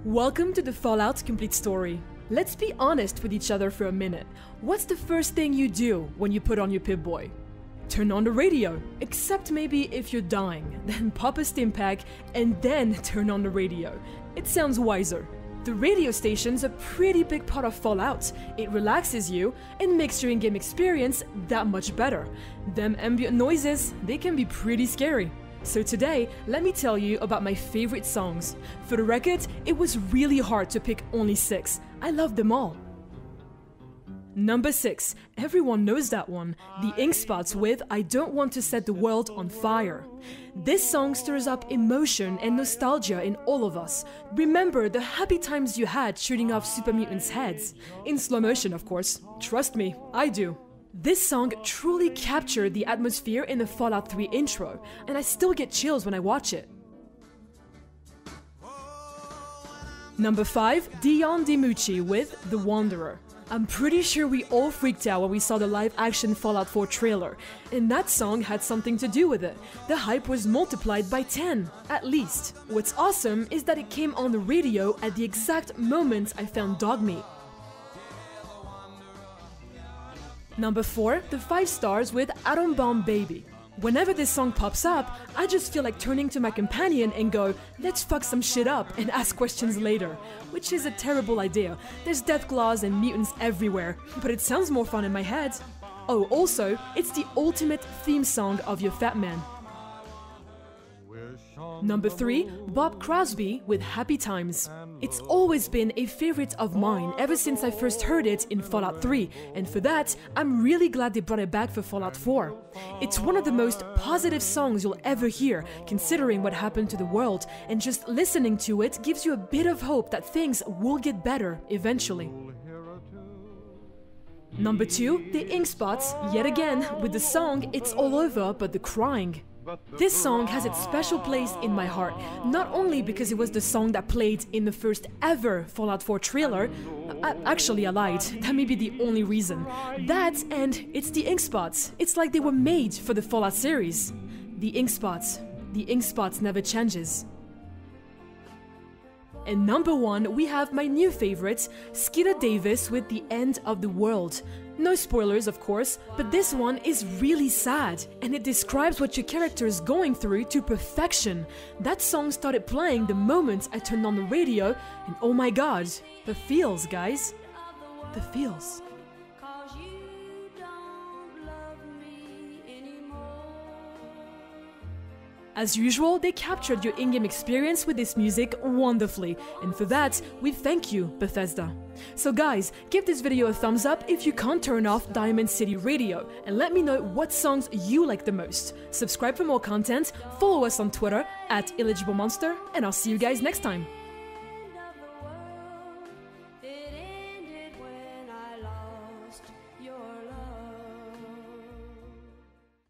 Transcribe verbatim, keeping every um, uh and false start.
Welcome to the Fallout Complete Story. Let's be honest with each other for a minute. What's the first thing you do when you put on your Pip-Boy? Turn on the radio, except maybe if you're dying. Then pop a stim pack and then turn on the radio. It sounds wiser. The radio station's a pretty big part of Fallout. It relaxes you and makes your in-game experience that much better. Them ambient noises, they can be pretty scary. So today, let me tell you about my favorite songs. For the record, it was really hard to pick only six. I love them all. Number six. Everyone knows that one. The Ink Spots with I Don't Want to Set the World on Fire. This song stirs up emotion and nostalgia in all of us. Remember the happy times you had shooting off super mutants' heads. In slow motion, of course. Trust me, I do. This song truly captured the atmosphere in the Fallout three intro, and I still get chills when I watch it. Number five. Dion DiMucci with The Wanderer. I'm pretty sure we all freaked out when we saw the live-action Fallout four trailer, and that song had something to do with it. The hype was multiplied by ten, at least. What's awesome is that it came on the radio at the exact moment I found Dogmeat. Number four. The Five Stars with Atom Bomb Baby. Whenever this song pops up, I just feel like turning to my companion and go, let's fuck some shit up and ask questions later. Which is a terrible idea. There's Deathclaws and mutants everywhere, but it sounds more fun in my head. Oh, also, it's the ultimate theme song of your Fat Man. Number three. Bob Crosby with Happy Times. It's always been a favorite of mine ever since I first heard it in Fallout three, and for that, I'm really glad they brought it back for Fallout four. It's one of the most positive songs you'll ever hear, considering what happened to the world, and just listening to it gives you a bit of hope that things will get better eventually. Number two. The Ink Spots, yet again, with the song It's All Over But the Crying. This song has its special place in my heart, not only because it was the song that played in the first ever Fallout four trailer. I, actually, I lied. That may be the only reason. That and it's the Ink Spots. It's like they were made for the Fallout series. The Ink Spots. The Ink Spots never changes. And number one, we have my new favorite, Skeeter Davis with The End of the World. No spoilers, of course, but this one is really sad, and it describes what your character is going through to perfection. That song started playing the moment I turned on the radio, and oh my god, the feels, guys. The feels. As usual, they captured your in-game experience with this music wonderfully, and for that, we thank you, Bethesda. So guys, give this video a thumbs up if you can't turn off Diamond City Radio, and let me know what songs you like the most. Subscribe for more content, follow us on Twitter at IllegibleMonster, and I'll see you guys next time.